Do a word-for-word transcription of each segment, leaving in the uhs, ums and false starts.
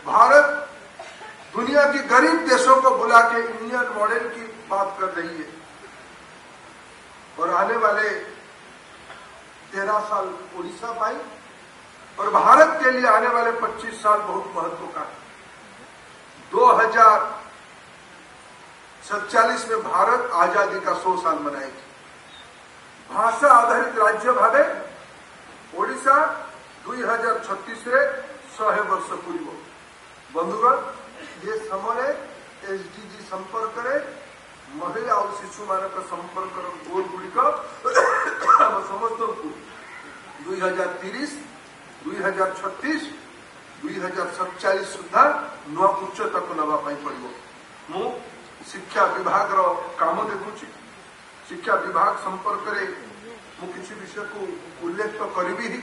भारत दुनिया की गरीब देशों को बुला के इंडियन मॉडल की बात कर रही है और आने वाले तेरह साल ओडिशा पाई और भारत के लिए आने वाले पच्चीस साल बहुत महत्व का है। दो हजार सत्तालीस में भारत आजादी का सौ साल मनाएगी। भाषा आधारित राज्य भावे ओडिशा दुई हजार छत्तीस रे शहे वर्ष पूर्व। बंधुगण ये समय एसडीजी संपर्क रे महिला और शिशु मान संपर्क गोल गुड़िक समस्त को दुई हजार तीस दुई हजार छत्तीस दुई हजार सत्तालीस सुधा नुआ उच्चता को नापी पड़ो। मु शिक्षा विभाग रो काम देखुची। शिक्षा विभाग संपर्क रे मु किसी विषय को उल्लेख तो करी ही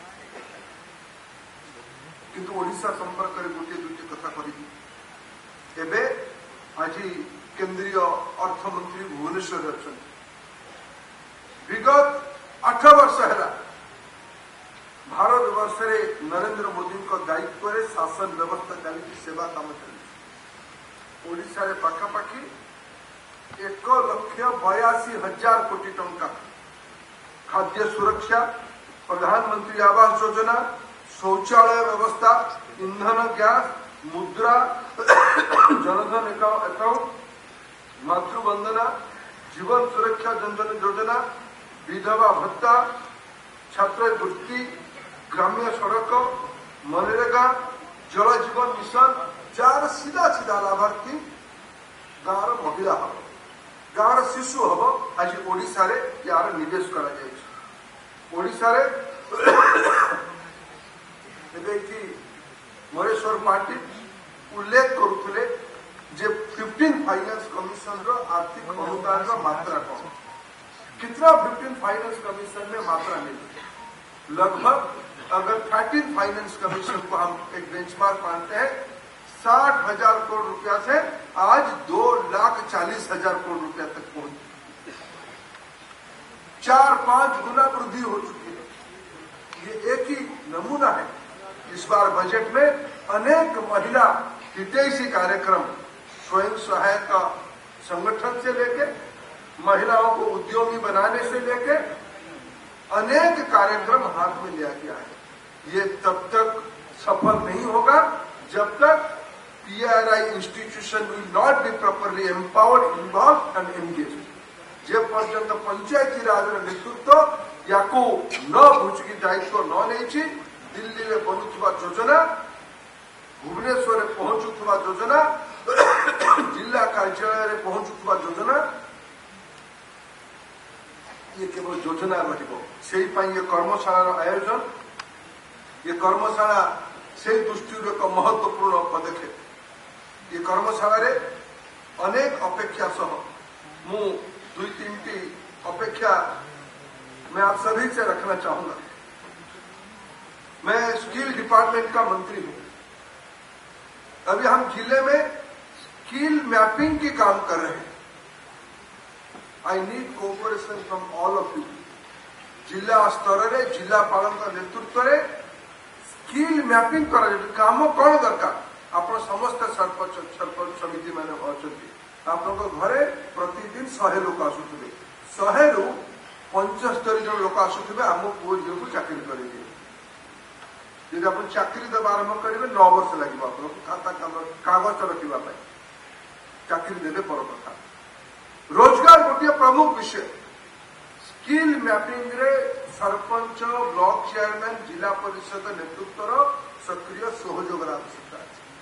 किंतु ओडिशा संपर्क रे गोटे दुईटी कथा करी। एबे आज केंद्रीय अर्थमंत्री भुवनेश्वर अच्छा विगत आठ वर्ष है भारत वर्ष रे नरेंद्र मोदी को दायित्व रे शासन व्यवस्था चली सेवा काम चली। ओडिशा रे पाखापाखि एक लक्ष बयासी हजार कोटी टंका खाद्य सुरक्षा, प्रधानमंत्री आवास योजना, शौचालय व्यवस्था, ईंधन गैस, मुद्रा, जनधन अकाउंट, मातृवंदना, जीवन सुरक्षा जनधन योजना, विधवा भत्ता, छात्रवृत्ति, ग्राम्य सड़क, मनरेगा, जल जीवन मिशन, जार सीधा सीधा लाभार्थी गाँव महिला हम गाँव शिशु हम आज ओडिशा रे यार निवेश करा जाए। ओडिशा रे महेश्वर पाटिल उल्लेख करुले जे फिफ्टीन फाइनेंस कमिशन रो आर्थिक अनुदान रो मात्रा कौन कितना फिफ्टीन फाइनेंस कमिशन में मात्रा मिली लगभग अगर थर्टीन फाइनेंस कमीशन को हम एक बेंचमार्क मानते हैं साठ हजार करोड़ रुपया से आज दो लाख चालीस हजार करोड़ रुपया तक पहुंच चार पांच गुना वृद्धि हो चुकी है। ये एक ही नमूना है। इस बार बजट में अनेक महिला हितैषी कार्यक्रम स्वयं सहायता संगठन से लेके महिलाओं को उद्योगी बनाने से लेके अनेक कार्यक्रम हाथ में लिया गया है। ये तब तक सफल नहीं होगा जब तक PRI institution will not be properly empowered, involve and engage. जे पर्यंत पंचायती राज नेतृत्व या न बुझकी दायित्व न नहीं दिल्ली में बनुवा योजना, भुवनेश्वर में पहुंचुवा योजना, जिला कार्यालय में पहुंचुवा योजना ये केवल योजना रही कर्मशाला आयोजन ये कर्मशाला से दृष्टि एक महत्वपूर्ण पदक्षेप। ये कर्मशाला रे अनेक अपेक्षा सह मु दुई तीन टी अपेक्षा मैं आप सभी से रखना चाहूंगा। मैं स्किल डिपार्टमेंट का मंत्री हूं। अभी हम जिले में स्किल मैपिंग की काम कर रहे हैं। I need cooperation from all of you. जिला स्तर रे जिलापाल नेतृत्व रे स्किल मैपिंग करा काम कौन दरकार आप समस्त सरपंच सरपंच समिति मैंने अच्छा आप घरे प्रतिदिन शहे लोक आसुवे शहे रु पंचस्तरी जन लोक आसुवे आम पुओ झील को चाकरी करेंगे। यदि आप चाकरी देवा आरंभ करेंगे नौ वर्ष लगे आप खाता कागज रखा चाकरी देवे पर कथा। रोजगार गोटे प्रमुख विषय। स्किल मैपिंग रे सरपंच, ब्लॉक चेयरमैन, जिला परिषद नेतृत्व सक्रिय सहयोग आवश्यकता है।